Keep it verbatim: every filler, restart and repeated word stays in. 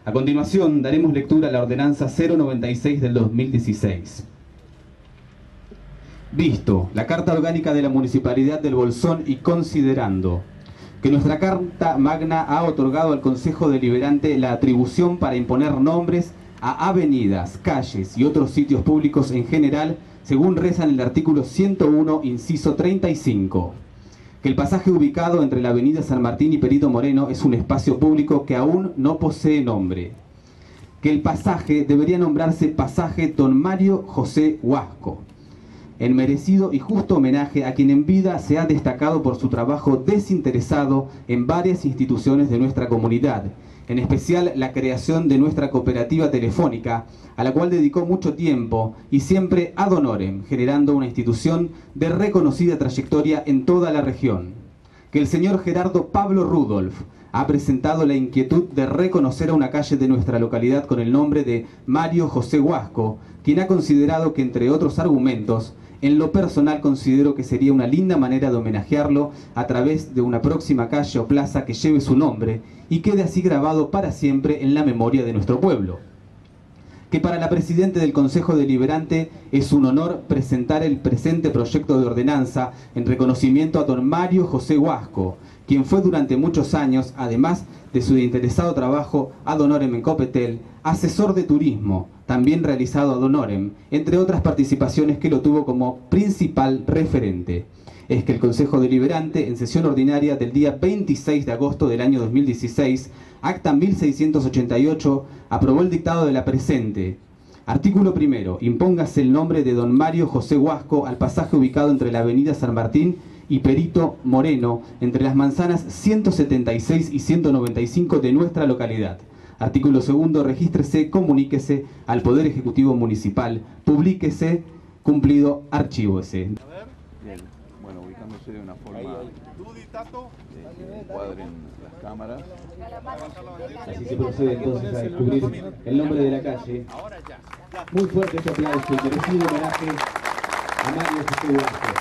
A continuación, daremos lectura a la ordenanza cero noventa y seis del dos mil dieciséis. Visto la Carta Orgánica de la Municipalidad del Bolsón y considerando que nuestra Carta Magna ha otorgado al Consejo Deliberante la atribución para imponer nombres a avenidas, calles y otros sitios públicos en general, según reza en el artículo ciento uno, inciso treinta y cinco. Que el pasaje ubicado entre la avenida San Martín y Perito Moreno es un espacio público que aún no posee nombre. Que el pasaje debería nombrarse Pasaje Don Mario José Huasco, en merecido y justo homenaje a quien en vida se ha destacado por su trabajo desinteresado en varias instituciones de nuestra comunidad, en especial la creación de nuestra cooperativa telefónica, a la cual dedicó mucho tiempo y siempre ad honorem, generando una institución de reconocida trayectoria en toda la región. Que el señor Gerardo Pablo Rudolf ha presentado la inquietud de reconocer a una calle de nuestra localidad con el nombre de Mario José Huasco, quien ha considerado que, entre otros argumentos, en lo personal considero que sería una linda manera de homenajearlo a través de una próxima calle o plaza que lleve su nombre y quede así grabado para siempre en la memoria de nuestro pueblo. Que para la Presidenta del Consejo Deliberante es un honor presentar el presente proyecto de ordenanza en reconocimiento a don Mario José Huasco, quien fue durante muchos años, además de su interesado trabajo ad honorem en Copetel, asesor de turismo, también realizado ad honorem, entre otras participaciones que lo tuvo como principal referente. Es que el Consejo Deliberante, en sesión ordinaria del día veintiséis de agosto del año dos mil dieciséis, acta mil seiscientos ochenta y ocho, aprobó el dictado de la presente. Artículo primero. Impóngase el nombre de don Mario José Huasco al pasaje ubicado entre la avenida San Martín y Perito Moreno, entre las manzanas ciento setenta y seis y ciento noventa y cinco de nuestra localidad. Artículo segundo. Regístrese, comuníquese al Poder Ejecutivo Municipal, publíquese, cumplido, archívese. Bien, bueno, ubicándose de una forma que encuadren las cámaras. Así se procede entonces a descubrir el nombre de la calle. Muy fuerte este aplauso y merecido homenaje a Mario José Huasco.